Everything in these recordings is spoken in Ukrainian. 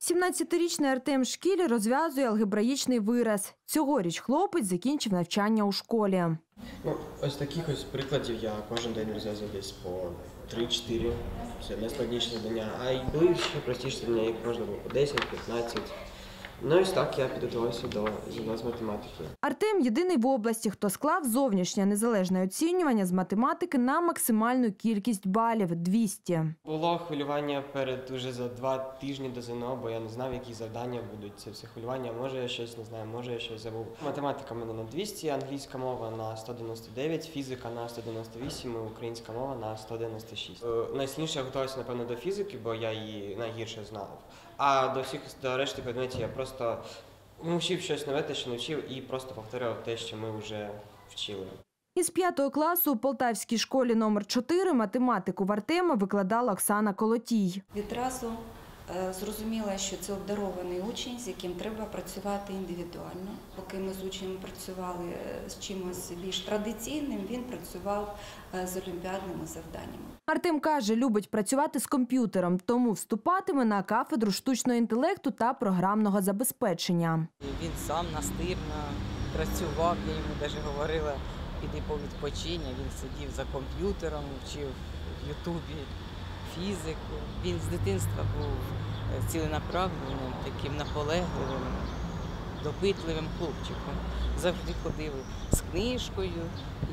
17-річний Артем Шкіль розв'язує алгебраїчний вираз. Цьогоріч хлопець закінчив навчання у школі. Ось таких прикладів я кожен день розв'язую десь по 3-4. Це найскладніші завдання. А й були ще простіші завдання, як можна було по 10-15. Ну ось так я підготувався до ЗНО з математики. Артем – єдиний в області, хто склав зовнішнє незалежне оцінювання з математики на максимальну кількість балів – 200. Було хвилювання уже за 2 тижні до ЗНО, бо я не знав, які завдання будуть. Це все хвилювання, може я щось не знаю, може я щось забув. Математика в мене на 200, англійська мова на 199, фізика на 198, українська мова на 196. Найсильніше я готувався, напевно, до фізики, бо я її найгірше знав. А до решти предметів я просто вчив щось нове, те, що не вчив, і просто повторював те, що ми вже вчили. Із 5 класу у Полтавській школі номер 4 математику в Артема викладала Оксана Колотій. Відразу зрозуміла, що це обдарований учень, з яким треба працювати індивідуально. Поки ми з учнем працювали з чимось більш традиційним, він працював з олімпіадними завданнями. Артем каже, любить працювати з комп'ютером, тому вступатиме на кафедру штучного інтелекту та програмного забезпечення. Він сам настирно працював, я йому навіть говорила, піди повідпочинь, він сидів за комп'ютером, вчив в Ютубі фізику. Він з дитинства був ціленаправленим, таким наполегливим, допитливим хлопчиком. Завжди ходив з книжкою,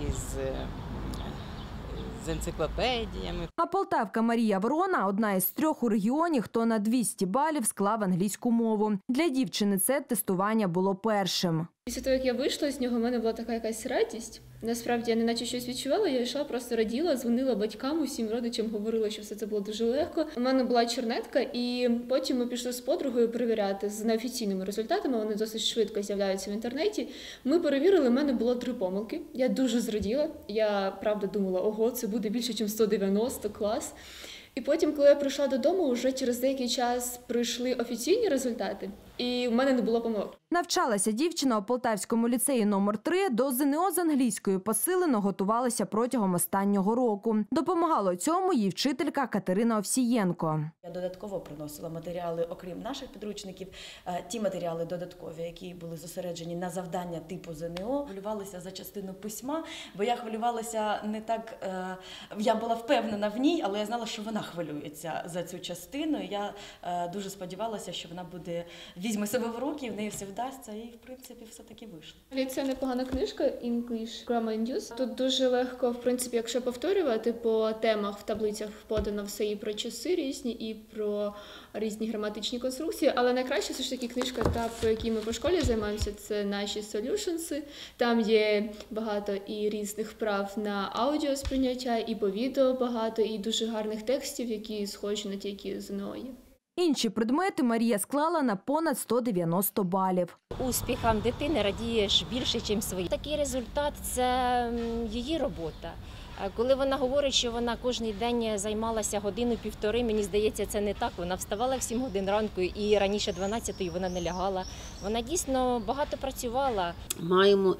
з енциклопедіями. А полтавка Марія Ворона – одна із 3 у регіоні, хто на 200 балів склав англійську мову. Для дівчини це тестування було першим. Після того, як я вийшла з нього, в мене була така якась радість. Насправді, я не наче щось відчувала, я йшла, просто раділа, дзвонила батькам, усім родичам, говорила, що все це було дуже легко. У мене була чернетка, і потім ми пішли з подругою перевіряти з неофіційними результатами, вони досить швидко з'являються в інтернеті. Ми перевірили, в мене було 3 помилки. Я дуже зраділа, я правда думала, ого, це буде більше, ніж 190, клас. І потім, коли я прийшла додому, вже через деякий час прийшли офіційні результати, і в мене не було помилок. Навчалася дівчина у Полтавському ліцеї номер 3, до ЗНО з англійської посилено готувалася протягом останнього року. Допомагала цьому їй вчителька Катерина Овсієнко. Я додатково приносила матеріали, окрім наших підручників, ті матеріали додаткові, які були зосереджені на завдання типу ЗНО. Хвилювалася за частину письма, бо я хвилювалася не так, я була впевнена в ній, але я знала, що вона хвилюється за цю частину. Я дуже сподівалася, що вона візьме себе в руки, в неї все вдасться, і, в принципі, все-таки вийшло. Це непогана книжка English Grammar and Use. Тут дуже легко, в принципі, якщо повторювати, по темах в таблицях подано все і про часи різні, і про різні граматичні конструкції, але найкраще все ж таки книжка, по якій ми по школі займаємося, це наші Solutions. Там є багато і різних вправ на аудіосприйняття, і по відео багато, і дуже гарних текстів, які схожі на ті, які ЗНО є. Інші предмети Марія склала на понад 190 балів. Успіхам дитини радієш більше, ніж свої. Такий результат – це її робота. Коли вона говорить, що вона кожен день займалася годину-півтори, мені здається, це не так. Вона вставала в 7 годин ранку і раніше 12-ї вона не лягала. Вона дійсно багато працювала. Маємо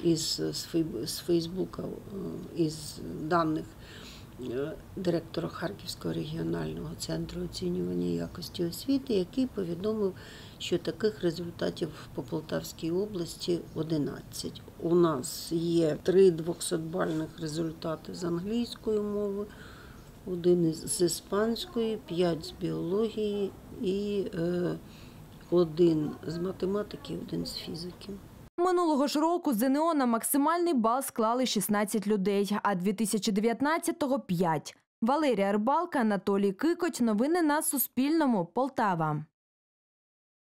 з Фейсбука, із даних директора Харківського регіонального центру оцінювання якості освіти, який повідомив, що таких результатів по Полтавській області 11. У нас є 3 200-бальних результати з англійської мови, 1 з іспанської, 5 з біології і 1 з математики, 1 з фізики. Минулого ж року ЗНО на максимальний бал склали 16 людей, а 2019-го – 5. Валерія Рибалка, Анатолій Кикоть. Новини на Суспільному. Полтава.